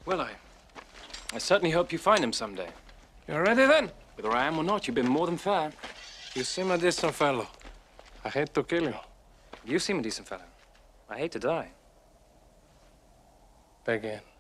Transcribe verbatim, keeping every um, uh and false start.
Well, I... I certainly hope you find him someday. You ready then? Whether I am or not, you've been more than fair. You seem a decent fellow. I hate to kill you. You seem a decent fellow. I hate to die. Begin.